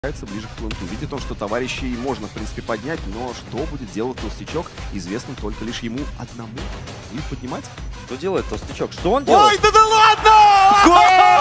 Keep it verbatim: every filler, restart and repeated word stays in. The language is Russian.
Ближе к пленту. Видит он, что товарищей можно, в принципе, поднять, но что будет делать Толстячок, известно только лишь ему одному. Будет поднимать? Что делает Толстячок? Что он делает? Ой, да да ладно!